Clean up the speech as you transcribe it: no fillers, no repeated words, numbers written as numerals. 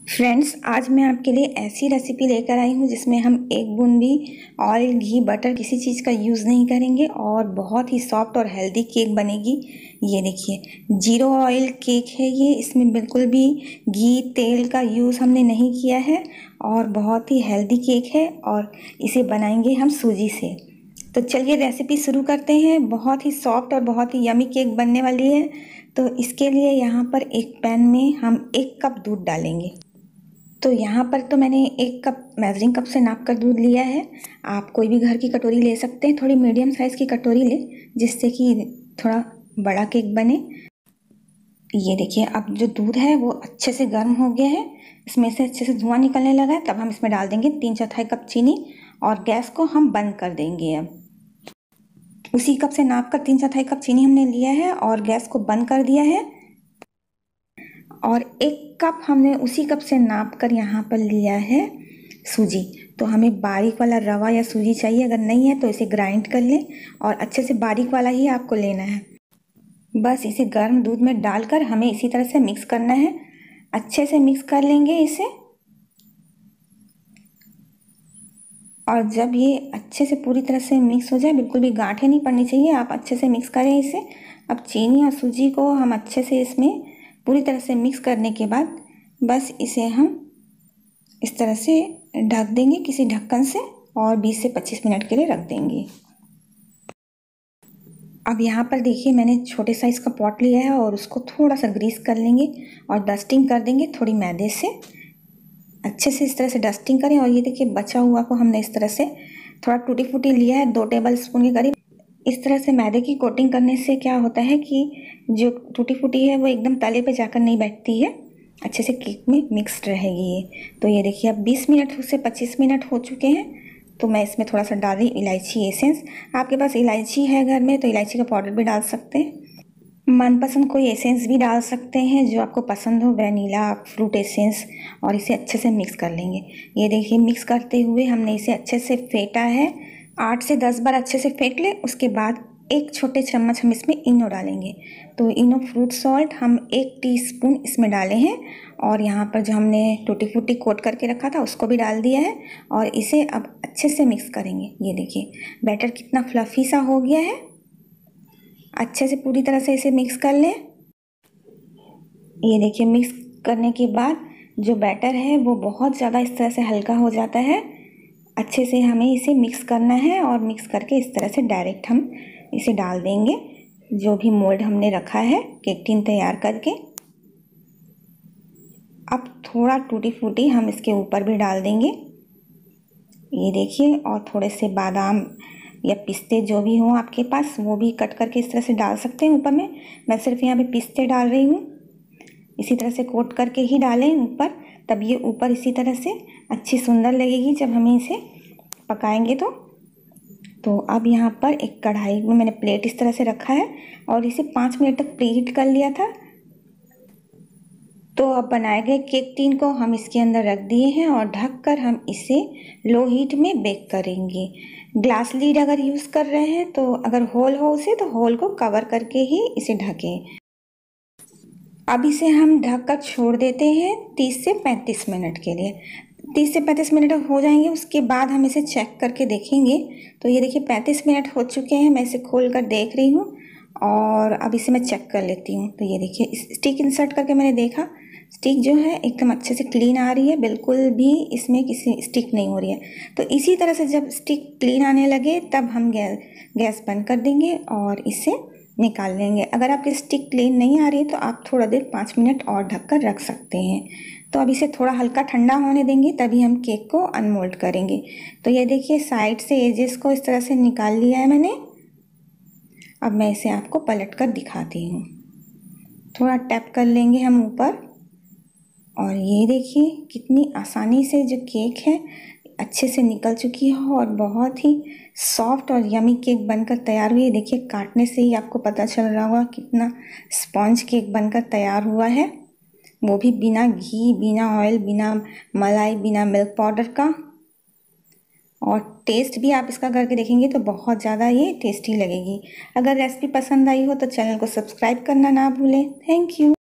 Friends, आज मैं आपके लिए ऐसी रेसिपी लेकर आई हूँ जिसमें हम एक बूंद भी ऑयल, घी, बटर किसी चीज़ का यूज़ नहीं करेंगे और बहुत ही सॉफ्ट और हेल्दी केक बनेगी। ये देखिए, जीरो ऑयल केक है ये। इसमें बिल्कुल भी घी, तेल का यूज़ हमने नहीं किया है और बहुत ही हेल्दी केक है और इसे बनाएंगे हम सूजी से। तो चलिए रेसिपी शुरू करते हैं। बहुत ही सॉफ्ट और बहुत ही यमी केक बनने वाली है। तो इसके लिए यहाँ पर एक पैन में हम 1 कप दूध डालेंगे। तो यहाँ पर तो मैंने 1 कप मेजरिंग कप से नाप कर दूध लिया है। आप कोई भी घर की कटोरी ले सकते हैं, थोड़ी मीडियम साइज़ की कटोरी लें जिससे कि थोड़ा बड़ा केक बने। ये देखिए, अब जो दूध है वो अच्छे से गर्म हो गया है, इसमें से अच्छे से धुआं निकलने लगा है। तब हम इसमें डाल देंगे 3/4 कप चीनी और गैस को हम बंद कर देंगे। अब उसी कप से नाप कर 3/4 कप चीनी हमने लिया है और गैस को बंद कर दिया है। और 1 कप हमने उसी कप से नाप कर यहाँ पर लिया है सूजी। तो हमें बारीक वाला रवा या सूजी चाहिए, अगर नहीं है तो इसे ग्राइंड कर लें और अच्छे से बारीक वाला ही आपको लेना है। बस इसे गर्म दूध में डालकर हमें इसी तरह से मिक्स करना है। अच्छे से मिक्स कर लेंगे इसे। और जब ये अच्छे से पूरी तरह से मिक्स हो जाए, बिल्कुल भी गांठें नहीं पड़नी चाहिए, आप अच्छे से मिक्स करें इसे। अब चीनी और सूजी को हम अच्छे से इसमें पूरी तरह से मिक्स करने के बाद बस इसे हम इस तरह से ढक देंगे किसी ढक्कन से और 20 से 25 मिनट के लिए रख देंगे। अब यहाँ पर देखिए, मैंने छोटे साइज़ का पॉट लिया है और उसको थोड़ा सा ग्रीस कर लेंगे और डस्टिंग कर देंगे थोड़ी मैदे से। अच्छे से इस तरह से डस्टिंग करें। और ये देखिए, बचा हुआ को हमने इस तरह से थोड़ा टूटी फूटी लिया है, 2 टेबल स्पून के करीब। इस तरह से मैदे की कोटिंग करने से क्या होता है कि जो टूटी फूटी है वो एकदम तले पे जाकर नहीं बैठती है, अच्छे से केक में मिक्स्ड रहेगी ये। तो ये देखिए, अब 20 मिनट से 25 मिनट हो चुके हैं। तो मैं इसमें थोड़ा सा डाल रही इलायची एसेंस। आपके पास इलायची है घर में तो इलायची का पाउडर भी डाल सकते हैं। मनपसंद कोई एसेंस भी डाल सकते हैं जो आपको पसंद हो, वैनिला, फ्रूट एसेंस। और इसे अच्छे से मिक्स कर लेंगे। ये देखिए, मिक्स करते हुए हमने इसे अच्छे से फेंटा है। 8 से 10 बार अच्छे से फेंट लें। उसके बाद 1 छोटे चम्मच हम इसमें इनो डालेंगे। तो इनो फ्रूट सॉल्ट हम 1 टीस्पून इसमें डाले हैं। और यहाँ पर जो हमने टूटी फूटी कोट करके रखा था उसको भी डाल दिया है और इसे अब अच्छे से मिक्स करेंगे। ये देखिए, बैटर कितना फ्लफी सा हो गया है। अच्छे से पूरी तरह से इसे मिक्स कर लें। ये देखिए, मिक्स करने के बाद जो बैटर है वो बहुत ज़्यादा इस तरह से हल्का हो जाता है। अच्छे से हमें इसे मिक्स करना है और मिक्स करके इस तरह से डायरेक्ट हम इसे डाल देंगे जो भी मोल्ड हमने रखा है केक टिन तैयार करके। अब थोड़ा टूटी फूटी हम इसके ऊपर भी डाल देंगे। ये देखिए, और थोड़े से बादाम या पिस्ते जो भी हों आपके पास वो भी कट करके इस तरह से डाल सकते हैं ऊपर में। मैं सिर्फ यहाँ पे पिस्ते डाल रही हूँ। इसी तरह से कोट करके ही डालें ऊपर, तब ये ऊपर इसी तरह से अच्छी सुंदर लगेगी जब हमें इसे पकाएंगे तो अब यहाँ पर एक कढ़ाई में मैंने प्लेट इस तरह से रखा है और इसे 5 मिनट तक प्रीहीट कर लिया था। तो अब बनाए गए केक टिन को हम इसके अंदर रख दिए हैं और ढककर हम इसे लो हीट में बेक करेंगे। ग्लास लीड अगर यूज़ कर रहे हैं तो अगर होल हो उसे तो होल को कवर करके ही इसे ढकें। अब इसे हम ढककर छोड़ देते हैं 30 से 35 मिनट के लिए। 30 से 35 मिनट हो जाएंगे, उसके बाद हम इसे चेक करके देखेंगे। तो ये देखिए, 35 मिनट हो चुके हैं। मैं इसे खोल कर देख रही हूँ और अब इसे मैं चेक कर लेती हूँ। तो ये देखिए, इस स्टिक इंसर्ट करके मैंने देखा, स्टिक जो है एकदम अच्छे से क्लीन आ रही है, बिल्कुल भी इसमें किसी स्टिक नहीं हो रही है। तो इसी तरह से जब स्टिक क्लीन आने लगे तब हम गैस बंद कर देंगे और इसे निकाल लेंगे। अगर आपकी स्टिक क्लीन नहीं आ रही तो आप थोड़ा देर 5 मिनट और ढककर रख सकते हैं। तो अब इसे थोड़ा हल्का ठंडा होने देंगे तभी हम केक को अनमोल्ड करेंगे। तो ये देखिए, साइड से एजेस को इस तरह से निकाल लिया है मैंने। अब मैं इसे आपको पलट कर दिखाती हूँ। थोड़ा टैप कर लेंगे हम ऊपर और ये देखिए कितनी आसानी से जो केक है अच्छे से निकल चुकी है और बहुत ही सॉफ्ट और यमी केक बनकर तैयार हुई है। देखिए, काटने से ही आपको पता चल रहा होगा कितना स्पॉन्ज केक बनकर तैयार हुआ है, वो भी बिना घी, बिना ऑयल, बिना मलाई, बिना मिल्क पाउडर का। और टेस्ट भी आप इसका करके देखेंगे तो बहुत ज़्यादा ये टेस्टी लगेगी। अगर रेसिपी पसंद आई हो तो चैनल को सब्सक्राइब करना ना भूलें। Thank you.